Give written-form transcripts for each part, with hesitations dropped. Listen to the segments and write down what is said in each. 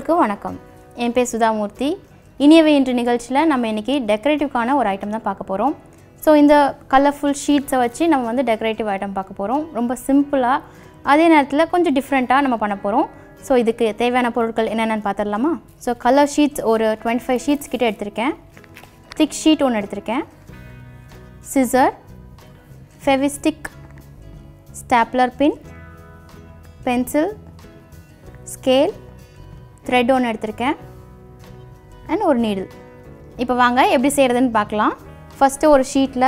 எல்லோருக்கும் வணக்கம். என் பேர் சுதா மூர்த்தி. இனியவை இன்று நிகழ்ச்சியில் நம்ம இன்றைக்கி டெக்கரேட்டிவ்க்கான ஒரு ஐட்டம் தான் பார்க்க போகிறோம். ஸோ இந்த கலர்ஃபுல் ஷீட்ஸை வச்சு நம்ம வந்து டெக்கரேட்டிவ் ஐட்டம் பார்க்க போகிறோம். ரொம்ப சிம்பிளாக, அதே நேரத்தில் கொஞ்சம் டிஃப்ரெண்ட்டாக நம்ம பண்ண போகிறோம். ஸோ இதுக்கு தேவையான பொருட்கள் என்னென்னு பார்த்துடலாமா? ஸோ கலர் ஷீட்ஸ் ஒரு 25 ஷீட்ஸ் கிட்டே எடுத்திருக்கேன். திக் ஷீட் ஒன்று எடுத்திருக்கேன். Scissor, Fevistick, stapler pin, pencil, scale, thread ஒன்று எடுத்திருக்கேன் அண்ட் ஒரு நீடில். இப்போ வாங்க எப்படி செய்கிறதுன்னு பார்க்கலாம். ஃபஸ்ட்டு ஒரு ஷீட்டில்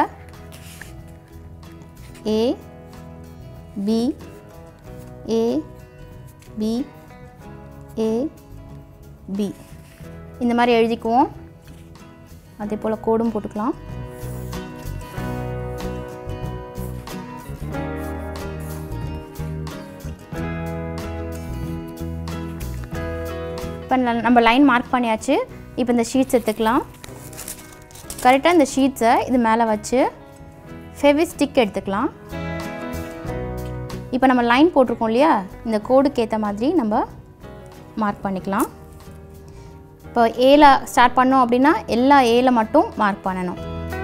A B A B A B இந்த மாதிரி எழுதிக்குவோம். அதே போல் கோடும் போட்டுக்கலாம். இப்போ நம்ம லைன் மார்க் பண்ணியாச்சு. இப்போ இந்த ஷீட்ஸ் எடுத்துக்கலாம். கரெக்டாக இந்த ஷீட்ஸை இது மேலே வச்சு ஃபெவிஸ்டிக் எடுத்துக்கலாம். இப்போ நம்ம லைன் போட்டிருக்கோம் இல்லையா, இந்த கோடுக்கு ஏற்ற மாதிரி நம்ம மார்க் பண்ணிக்கலாம். இப்போ ஏல ஸ்டார்ட் பண்ணோம் அப்படின்னா எல்லா ஏல மட்டும் மார்க் பண்ணணும்.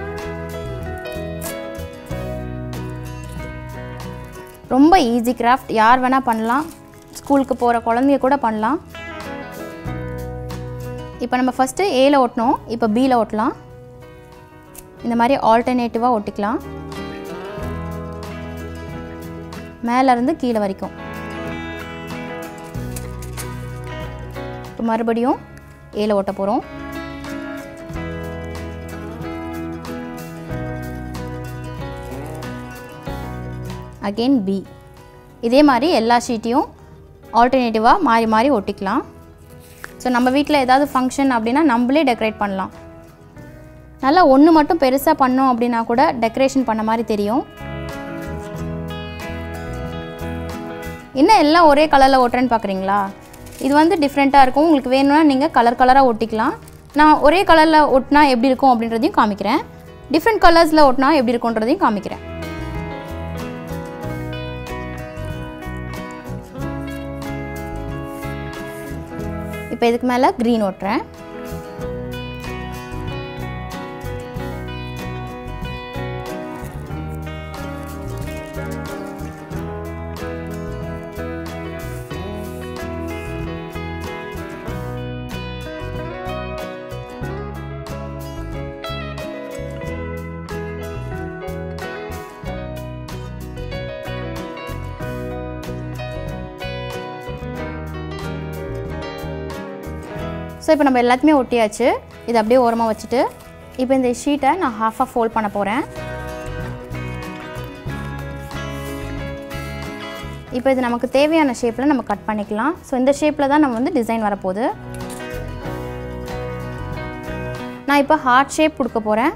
ரொம்ப ஈஸி கிராஃப்ட், யார் வேணால் பண்ணலாம். ஸ்கூலுக்கு போகிற குழந்தைங்க கூட பண்ணலாம். இப்போ நம்ம ஃபஸ்ட்டு ஏல ஒட்டணும். இப்போ பியில் ஒட்டலாம். இந்த மாதிரி ஆல்டர்னேட்டிவாக ஒட்டிக்கலாம், மேலேருந்து கீழே வரைக்கும். இப்போ மறுபடியும் ஏல ஒட்ட போகிறோம். Again B. இதே மாதிரி எல்லா ஷீட்டையும் ஆல்டர்னேட்டிவாக மாறி மாறி ஒட்டிக்கலாம். ஸோ நம்ம வீட்டில் ஏதாவது ஃபங்க்ஷன் அப்படின்னா நம்மளே டெக்கரேட் பண்ணலாம். நல்லா ஒன்று மட்டும் பெருசாக பண்ணோம் அப்படின்னா கூட டெக்கரேஷன் பண்ண மாதிரி தெரியும். என்ன எல்லாம் ஒரே கலரில் ஒட்டுறேன்னு பார்க்குறீங்களா? இது வந்து டிஃப்ரெண்ட்டாக இருக்கும். உங்களுக்கு வேணும்னா நீங்கள் கலர் கலராக ஒட்டிக்கலாம். நான் ஒரே கலரில் ஒட்டினா எப்படி இருக்கும் அப்படின்றதையும் காமிக்கிறேன். டிஃப்ரெண்ட் கலர்ஸில் ஒட்டினா எப்படி இருக்குன்றதையும் காமிக்கிறேன். இப்போ இதுக்கு மேலே க்ரீன் ஒட்டுறேன். ஸோ இப்போ நம்ம எல்லாத்தையுமே ஒட்டியாச்சு. இது அப்படியே ஓரமாக வச்சுட்டு இப்போ இந்த ஷீட்டை நான் ஹாஃபாக ஃபோல்ட் பண்ண போகிறேன். இப்போ இது நமக்கு தேவையான ஷேப்பில் நம்ம கட் பண்ணிக்கலாம். ஸோ இந்த ஷேப்பில் தான் நம்ம வந்து டிசைன் வரப்போகுது. நான் இப்போ ஹார்ட் ஷேப் கொடுக்க போகிறேன்.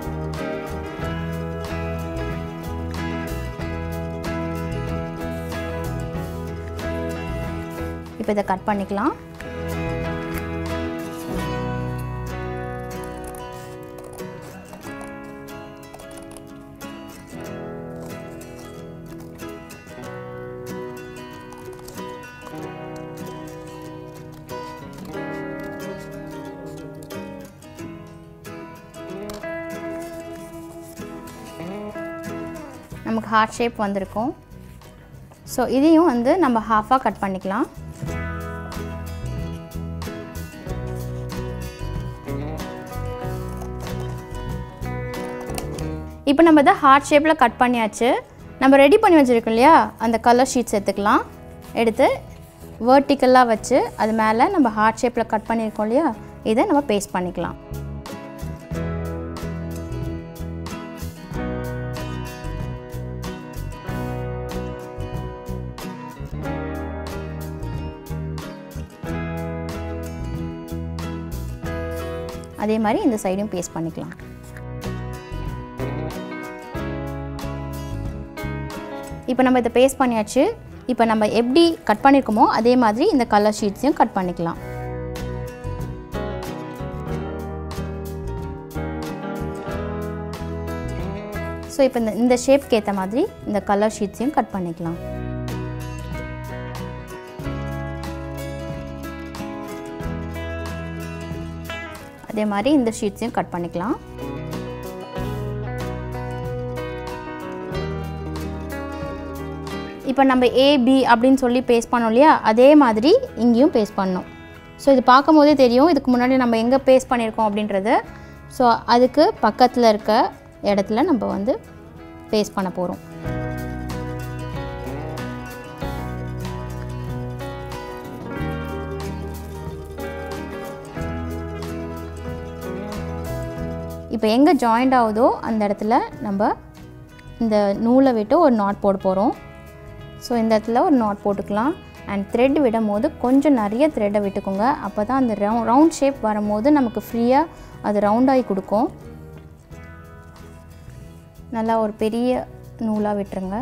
இப்போ இதை கட் பண்ணிக்கலாம். நமக்கு ஹார்ட் ஷேப் வந்திருக்கும். ஸோ இதையும் வந்து நம்ம ஹாஃபாக கட் பண்ணிக்கலாம். இப்போ நம்ம இதை ஹார்ட் ஷேப்பில் கட் பண்ணியாச்சு. நம்ம ரெடி பண்ணி வச்சுருக்கோம் இல்லையா, அந்த கலர் ஷீட்ஸ் எடுத்துக்கலாம். எடுத்து வேர்ட்டிக்கலாக வச்சு அது மேலே நம்ம ஹார்ட் ஷேப்பில் கட் பண்ணியிருக்கோம் இல்லையா, இதை நம்ம பேஸ்ட் பண்ணிக்கலாம். அதே மாதிரி இந்த சைடும் பேஸ்ட் பண்ணிக்கலாம். இப்போ நம்ம இதை பேஸ்ட் பண்ணியாச்சு. இப்போ நம்ம எப்படி கட் பண்ணியிருக்கோமோ அதே மாதிரி இந்த கலர் ஷீட்ஸையும் கட் பண்ணிக்கலாம். ஸோ இப்போ இந்த ஷேப்க்கு ஏற்ற மாதிரி இந்த கலர் ஷீட்ஸையும் கட் பண்ணிக்கலாம். அதே மாதிரி இந்த ஷீட்ஸையும் கட் பண்ணிக்கலாம். இப்போ நம்ம ஏபி அப்படின்னு சொல்லி பேஸ்ட் பண்ணோம் இல்லையா, அதே மாதிரி இங்கேயும் பேஸ்ட் பண்ணணும். ஸோ இது பார்க்கும் போதே தெரியும் இதுக்கு முன்னாடி நம்ம எங்கே பேஸ்ட் பண்ணியிருக்கோம் அப்படின்றது. ஸோ அதுக்கு பக்கத்தில் இருக்க இடத்துல நம்ம வந்து பேஸ்ட் பண்ண போகிறோம். இப்போ எங்கே ஜாயிண்ட் ஆகுதோ அந்த இடத்துல நம்ம இந்த நூலை விட்டு ஒரு நாட் போட போகிறோம். ஸோ இந்த இடத்துல ஒரு நாட் போட்டுக்கலாம். அண்ட் த்ரெட் விடும் போது கொஞ்சம் நிறைய த்ரெட்டை விட்டுக்கோங்க. அப்போ தான் அந்த ரவுண்ட் ஷேப் வரும்போது நமக்கு ஃப்ரீயாக அது ரவுண்டாகி கொடுக்கும். நல்லா ஒரு பெரிய நூலாக விட்டுருங்க.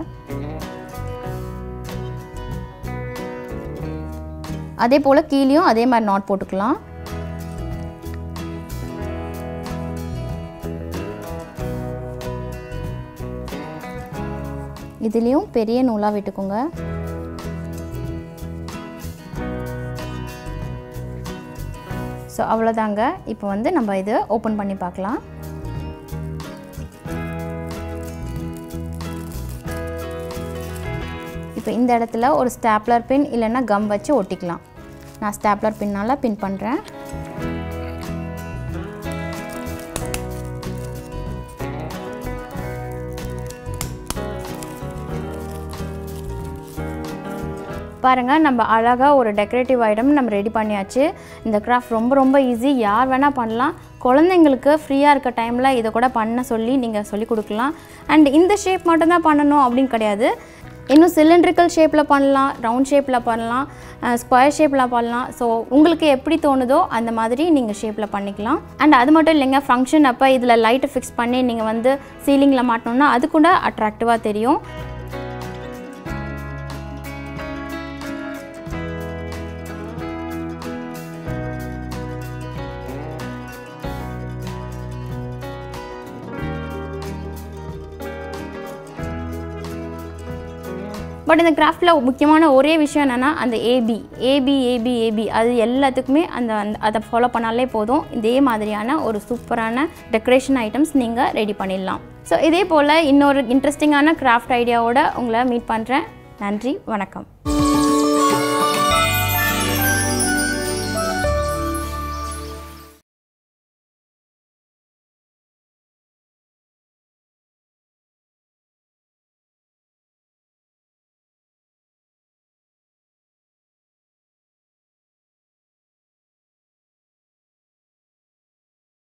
அதே போல் கீழேயும் அதே மாதிரி நாட் போட்டுக்கலாம். இதுலேயும் பெரிய நூலாக விட்டுக்கோங்க. ஸோ அவ்வளோதாங்க. இப்போ வந்து நம்ம இதை ஓப்பன் பண்ணி பார்க்கலாம். இப்போ இந்த இடத்துல ஒரு ஸ்டாப்லர் பின் இல்லைன்னா கம் வச்சு ஒட்டிக்கலாம். நான் ஸ்டாப்லர் பின்னால் பின் பண்ணுறேன். பாருங்கள், நம்ம அழகாக ஒரு டெக்கரேட்டிவ் ஐட்டம் நம்ம ரெடி பண்ணியாச்சு. இந்த கிராஃப்ட் ரொம்ப ரொம்ப ஈஸி, யார் வேணால் பண்ணலாம். குழந்தைங்களுக்கு ஃப்ரீயாக இருக்க டைமில் இதை கூட பண்ண சொல்லி நீங்கள் சொல்லிக் கொடுக்கலாம். அண்ட் இந்த ஷேப் மட்டும்தான் பண்ணணும் அப்படின்னு கிடையாது. இன்னும் சிலிண்ட்ரிக்கல் ஷேப்பில் பண்ணலாம், ரவுண்ட் ஷேப்பில் பண்ணலாம், ஸ்கொயர் ஷேப்பில் பண்ணலாம். ஸோ உங்களுக்கு எப்படி தோணுதோ அந்த மாதிரி நீங்கள் ஷேப்பில் பண்ணிக்கலாம். அண்ட் அது மட்டும் இல்லைங்க, ஃபங்க்ஷன் அப்போ இதில் லைட்டை ஃபிக்ஸ் பண்ணி நீங்கள் வந்து சீலிங்கில் மாட்டோம்னா அது கூட அட்ராக்டிவாக தெரியும். பட் இந்த கிராஃப்டில் முக்கியமான ஒரே விஷயம் என்னென்னா அந்த ஏபி அது எல்லாத்துக்குமே அதை ஃபாலோ பண்ணாலே போதும். இதே மாதிரியான ஒரு சூப்பரான டெக்கரேஷன் ஐட்டம்ஸ் நீங்கள் ரெடி பண்ணிடலாம். ஸோ இதே போல் இன்னொரு இன்ட்ரெஸ்டிங்கான கிராஃப்ட் ஐடியாவோட உங்களை மீட் பண்ணுறேன். நன்றி, வணக்கம்.